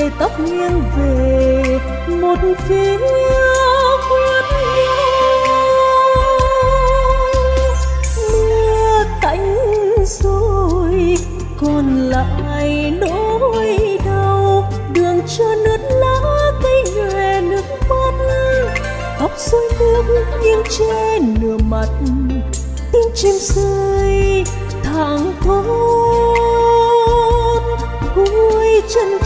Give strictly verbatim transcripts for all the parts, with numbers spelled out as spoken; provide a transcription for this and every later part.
để tóc nghiêng về một phía khuất mưa tạnh rồi còn lại nỗi đau, đường trơn ướt lá cây nhòe nước mắt, tóc rối nước nghiêng trên nửa mặt, tiếng chim rơi thẳng thốt cuối chân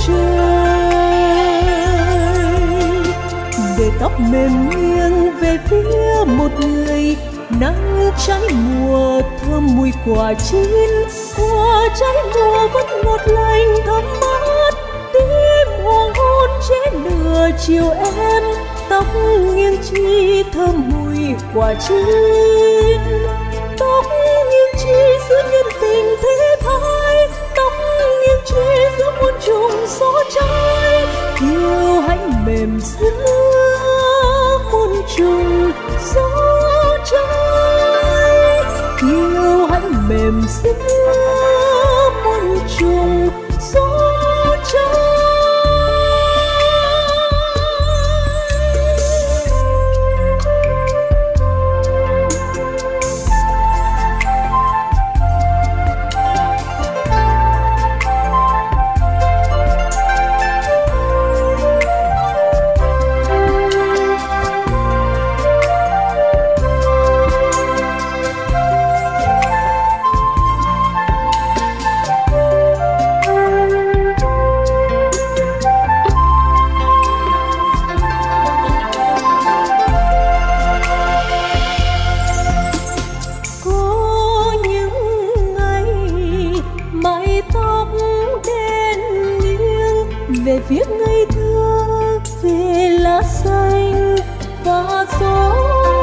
trời, để tóc mềm nghiêng về phía một người, nắng trái mùa thơm mùi quả chín, hoa trái mùa vẫn ngọt lành thơm mát, tim hoàng hôn chế nửa chiều em, tóc nghiêng chi thơm mùi quả chín, tóc nghiêng chi giữa nhân tình thế thái, tóc nghiêng chi giữa muôn trùng gió trái, kiêu hãnh mềm giữa muôn trùng gió trái, kiêu hãnh mềm giữa muôn trùng gió trái. Về phía ngây thơ, về lá xanh và gió,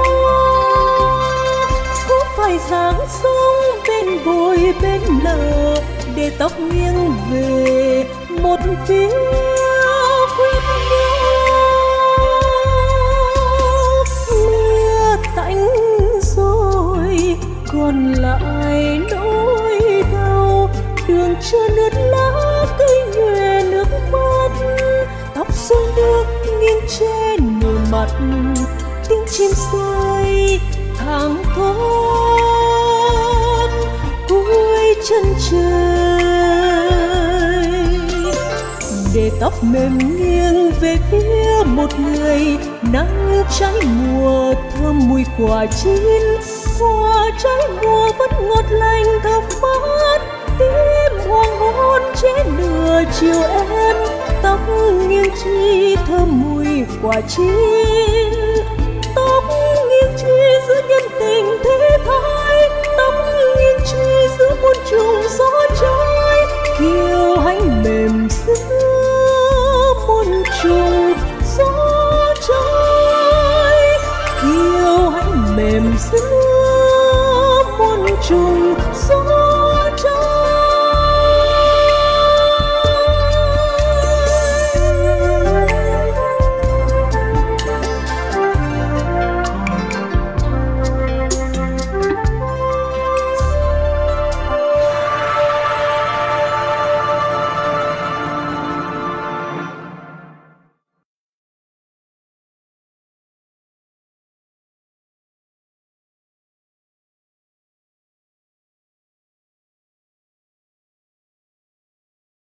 có phải dáng sống bên bồi bên lờ, để tóc nghiêng về một phía khuyết mưa tạnh rồi còn lại nỗi đau, đường trơn ướt lá cây nhòe nước mắt, tóc rối nước nghiêng trên nửa mặt, tiếng chim rơi thẳng thốt cuối chân trời, để tóc mềm nghiêng về phía một người, nắng trái mùa thơm mùi quả chín, hoa trái mùa vẫn ngọt lành thơm mát, tim hoàng hôn chế nửa chiều em, tóc nghiêng chi thơm mùi quả chín,